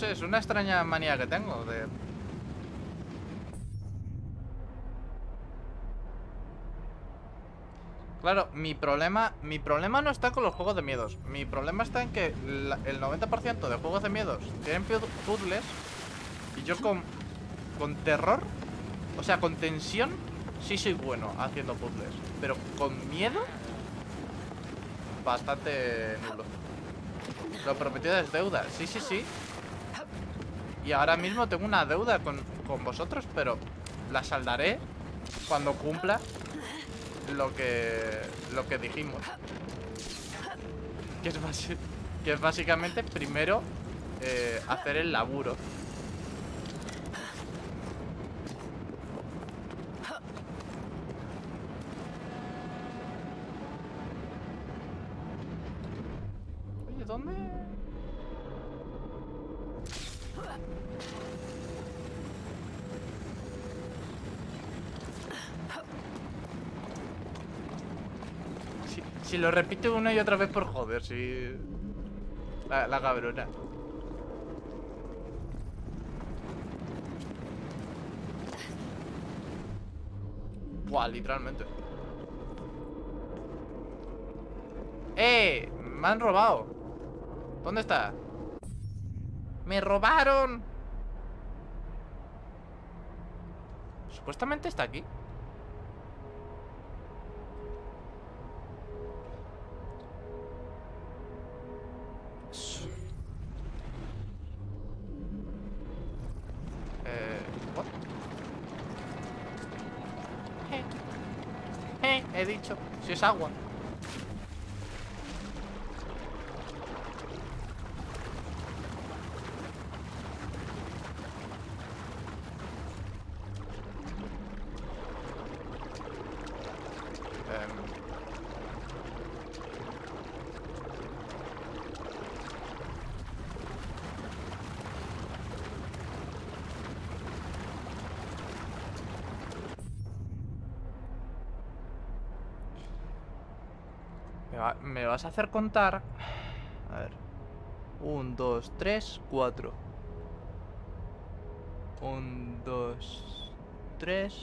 sé, es una extraña manía que tengo de... Claro, mi problema no está con los juegos de miedos. Mi problema está en que el 90% de juegos de miedos tienen puzzles. Y yo con terror, o sea, con tensión, sí soy bueno haciendo puzzles. Pero con miedo, bastante nulo. Lo prometido es deuda, sí, sí, sí. Y ahora mismo tengo una deuda con vosotros, pero la saldaré cuando cumpla lo que dijimos. Que es básicamente primero hacer el laburo. Oye, ¿dónde? Si lo repito una y otra vez por joder, si... La cabrona. Buah, literalmente. ¡Eh! Me han robado. ¿Dónde está? ¡Me robaron! Supuestamente está aquí. ¿What? He dicho. Si es agua. ¿Me vas a hacer contar? A ver. 1, 2, 3, 4. 1, 2, 3.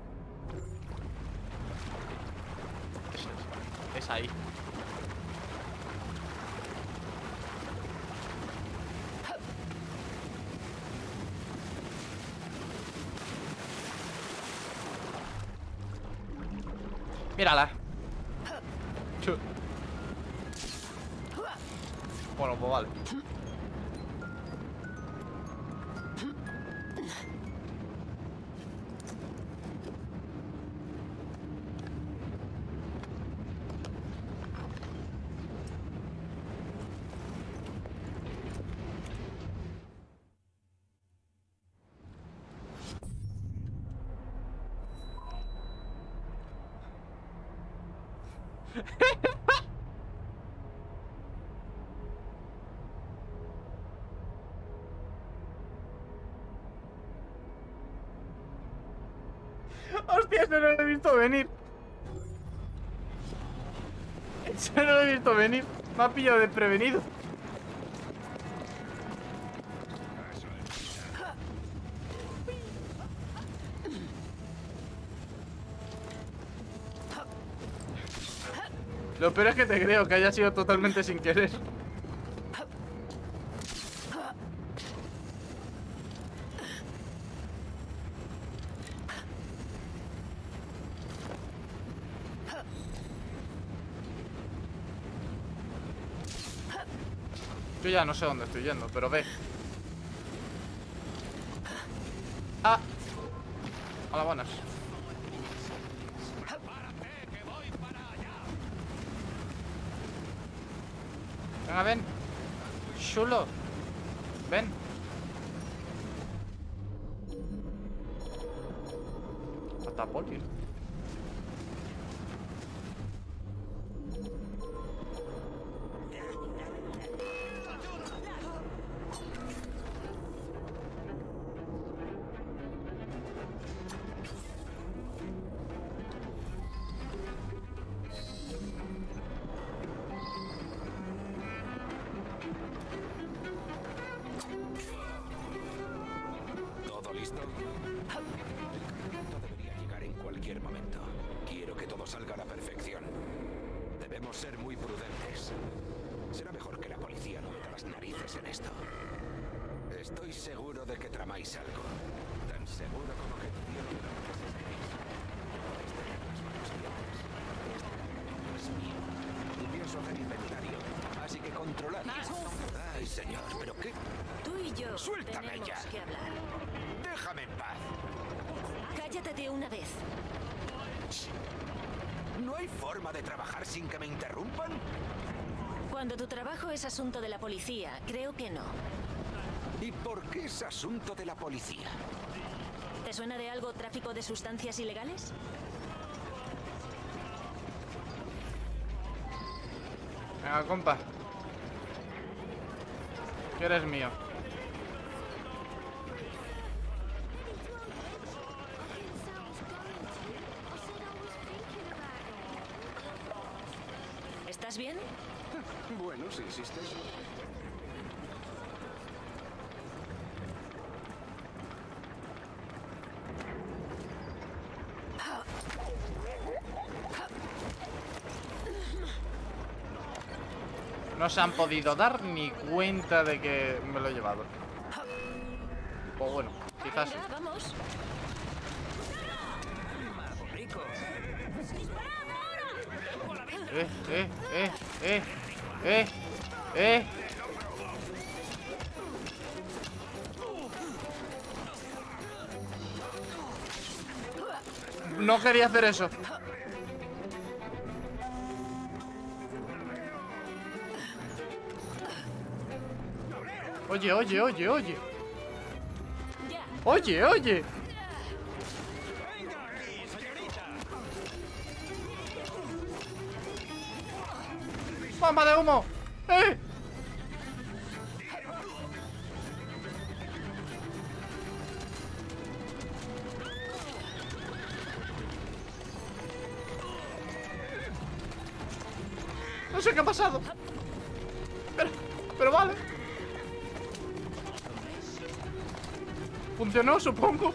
Es ahí. Mírala. Bueno, pues vale. Hostia, eso no lo he visto venir. Eso no lo he visto venir. Me ha pillado desprevenido. Lo peor es que te creo que haya sido totalmente sin querer. Yo ya no sé dónde estoy yendo, pero ve. Ah. Hola, buenas. Venga, ven. Chulo. Ven. Patapoli. salga a la perfección. Debemos ser muy prudentes. Será mejor que la policía no meta las narices en esto. Estoy seguro de que tramáis algo. Tan seguro como que tu tío quiera que se seguís. Podéis tener las manos abiertas. Este es mío. Y pienso hacer inventario. Así que controladlo. Ay, señor, ¿pero qué? Tú y yo Suéltame tenemos ya. que hablar. Déjame en paz. Cállate de una vez. ¿No hay forma de trabajar sin que me interrumpan? Cuando tu trabajo es asunto de la policía, creo que no. ¿Y por qué es asunto de la policía? ¿Te suena de algo tráfico de sustancias ilegales? Venga, compa. Que eres mío. ¿Estás bien? Bueno, si insistes. No se han podido dar ni cuenta de que me lo he llevado. O bueno, quizás sí. Venga, vamos. Eh, eh, eh, eh. No quería hacer eso. Oye, oye, oye, oye. Ya. Oye, oye. ¡Bomba de humo! ¡Eh! No sé qué ha pasado. Pero vale. Funcionó, supongo.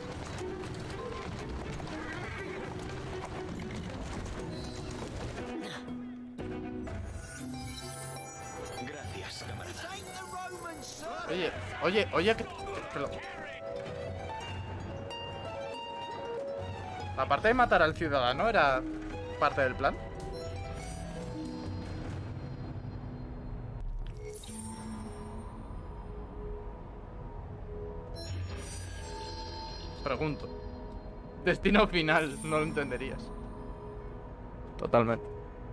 Gracias, camarada. Oye, oye, oye, aparte de matar al ciudadano, ¿era parte del plan? Pregunto. Destino final, no lo entenderías. Totalmente.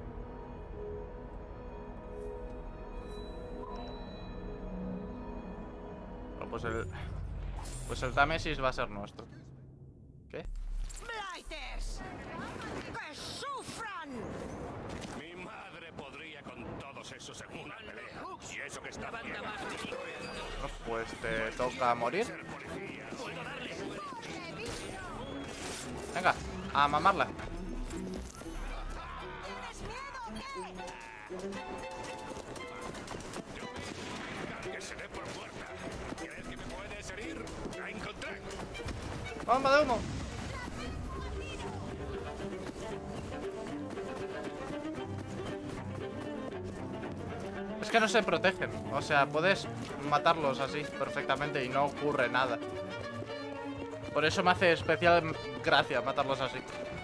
Bueno, pues el Támesis va a ser nuestro. ¿Qué? ¡Blighters! ¡Que sufran! Mi madre podría con todos esos en una pelea. Y eso que está bien. Pues te toca morir. Venga, a mamarla. Que se dé por muerta. ¿Crees que me puedes herir? La encontré. ¡Bomba de humo! Es que no se protegen. O sea, puedes matarlos así perfectamente y no ocurre nada. Por eso me hace especial gracia matarlos así.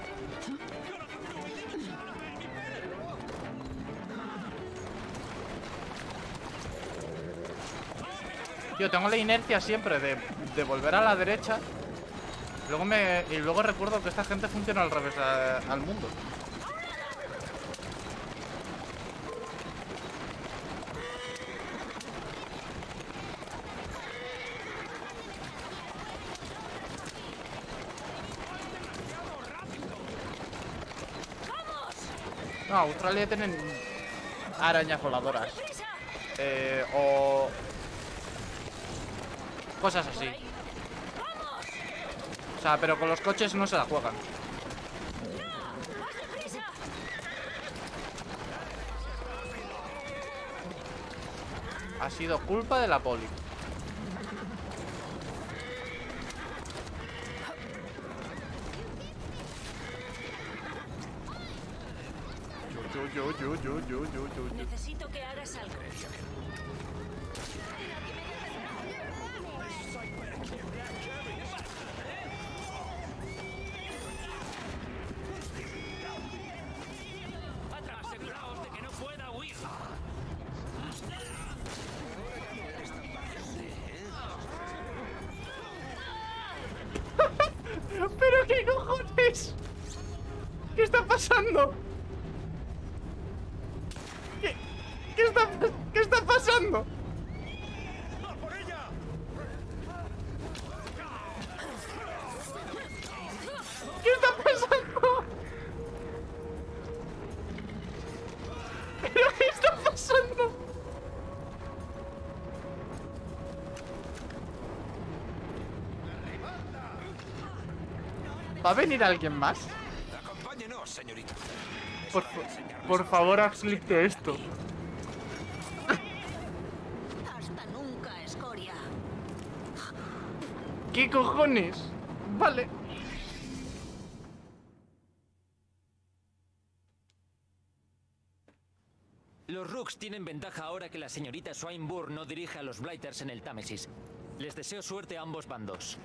Tío, tengo la inercia siempre de volver a la derecha. Y luego recuerdo que esta gente funciona al revés al mundo. No, Australia tienen arañas voladoras. O cosas así. O sea, pero con los coches no se la juegan. Ha sido culpa de la poli. Yo. Necesito que hagas algo. Aseguraos de que no pueda huir. ¿Pero qué cojones? ¿Qué está pasando? ¿Qué está pasando? ¿Qué está pasando? ¿Pero qué está pasando? ¿Va a venir alguien más? Acompáñenos, señorita. Por favor, haz clic de esto. Hasta nunca, escoria. ¿Qué cojones? Vale. Los Rooks tienen ventaja ahora que la señorita Swinburne no dirige a los Blighters en el Támesis. Les deseo suerte a ambos bandos.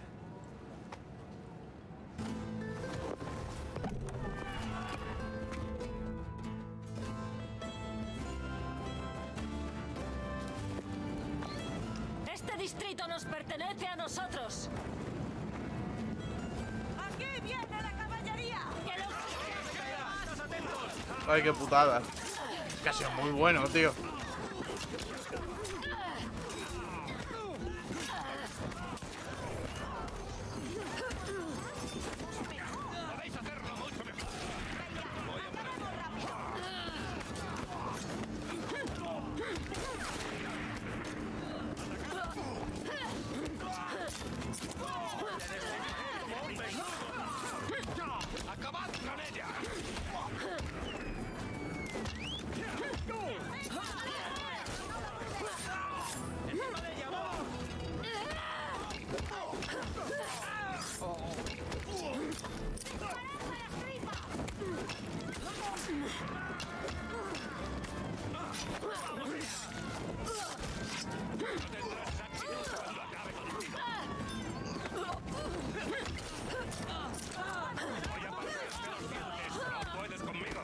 Este distrito nos pertenece a nosotros. ¡Aquí viene la caballería! ¡Que los... Ay, qué putada. Es que ha sido muy bueno, tío. ¡Acabad con ella! ¡Puedes conmigo!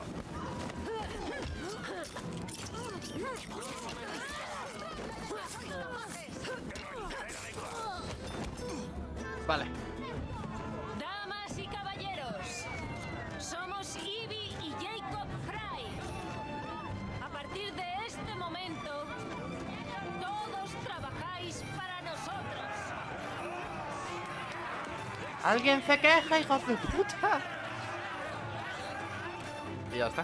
Vale. Damas y caballeros, somos Ivy y Jacob Fry. A partir de este momento, todos trabajáis para nosotros. ¿Alguien se queja, hijo de puta? Y ya está.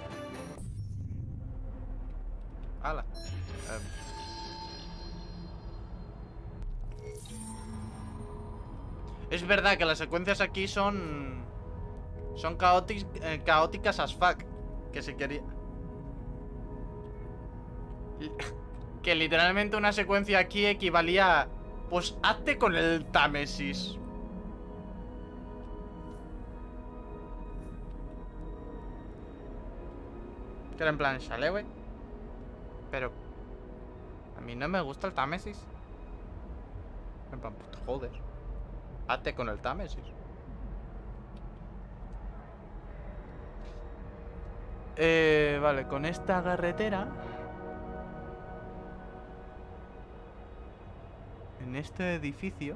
Hala. Es verdad que las secuencias aquí son caóticas as fuck. Que se quería... Que literalmente una secuencia aquí equivalía a... Pues hazte con el Támesis. Que era en plan chale, güey. Pero... A mí no me gusta el Támesis. En plan, pues, joder. Hazte con el Támesis. Vale, con esta carretera... En este edificio...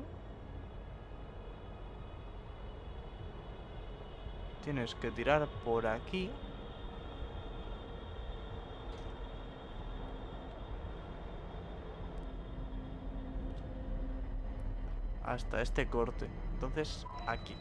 Tienes que tirar por aquí. Hasta este corte. Entonces, aquí.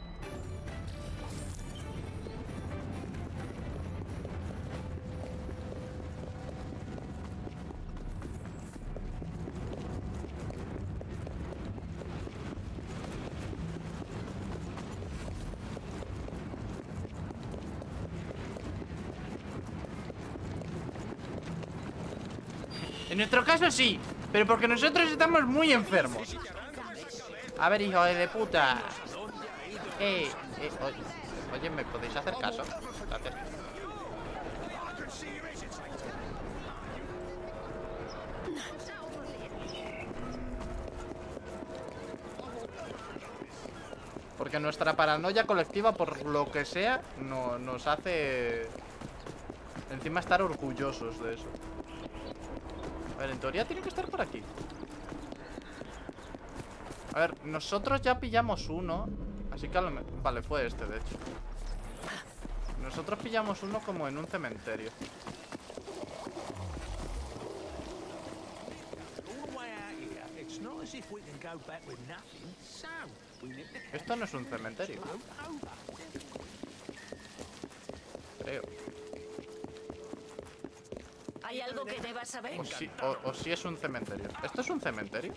En nuestro caso sí, pero porque nosotros estamos muy enfermos. A ver, hijo de puta. Oye, ¿me podéis hacer caso? Gracias. Porque nuestra paranoia colectiva, por lo que sea, nos hace encima estar orgullosos de eso. A ver, en teoría tiene que estar por aquí. A ver, nosotros ya pillamos uno. Así que vale, fue este, de hecho. Nosotros pillamos uno como en un cementerio. Esto no es un cementerio. Creo. ¿Hay algo que debas saber? O sí es un cementerio. ¿Esto es un cementerio?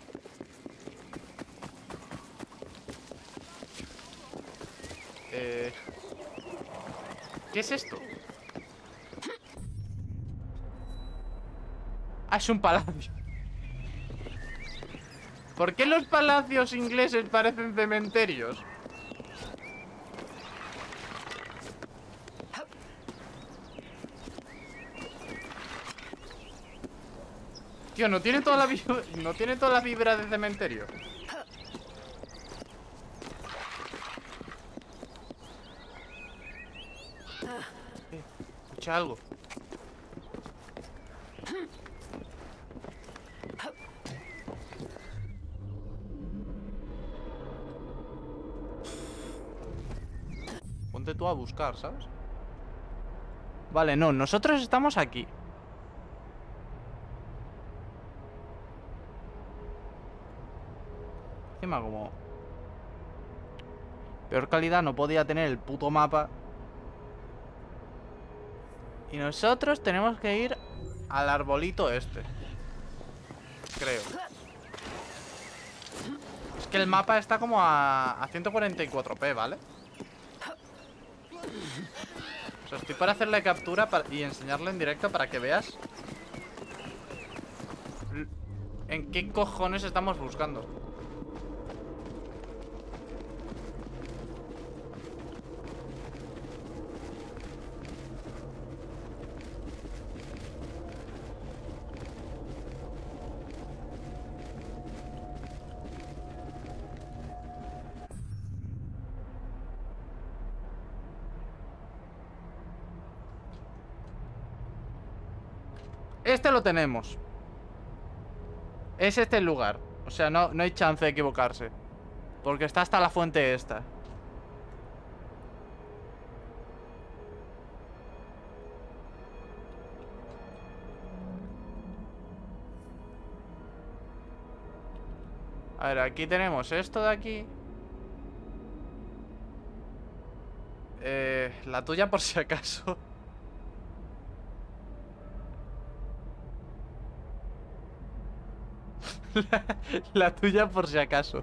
¿Qué es esto? Ah, es un palacio. ¿Por qué los palacios ingleses parecen cementerios? Tío, ¿no tiene toda la vibra de cementerio? Escucha algo. Ponte tú a buscar, ¿sabes? Vale, no, nosotros estamos aquí. Encima como peor calidad no podía tener el puto mapa. Y nosotros tenemos que ir al arbolito este. Creo. Es que el mapa está como a 144p, ¿vale? O sea, estoy para hacerle captura y enseñarle en directo para que veas en qué cojones estamos buscando. Este lo tenemos. Es este el lugar. O sea, no hay chance de equivocarse. Porque está hasta la fuente esta. A ver, aquí tenemos esto de aquí. La tuya por si acaso. La tuya por si acaso.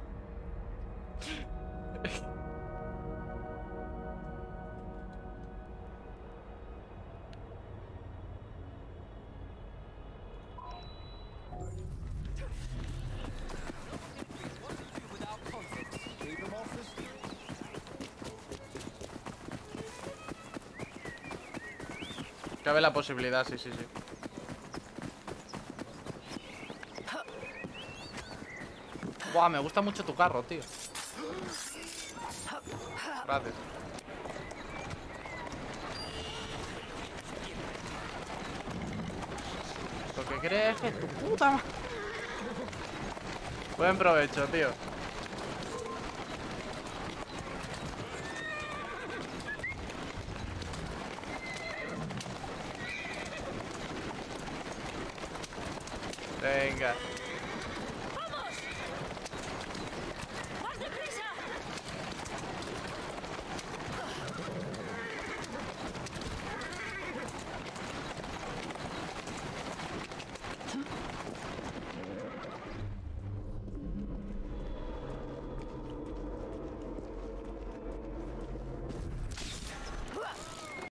Cabe la posibilidad, sí. Buah, me gusta mucho tu carro, tío. Gracias. ¿Lo que crees que tu puta madre? Buen provecho, tío. Venga.